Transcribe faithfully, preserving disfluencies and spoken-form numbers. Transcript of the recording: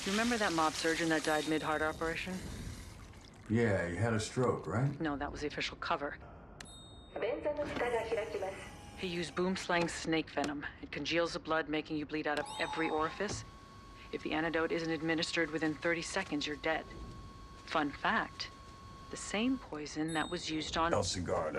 you remember that mob surgeon that died mid-heart operation? Yeah, he had a stroke, right? No, that was the official cover. He used boom-slang snake venom. It congeals the blood, making you bleed out of every orifice. If the antidote isn't administered within thirty seconds, you're dead. Fun fact, the same poison that was used on... El Cigar.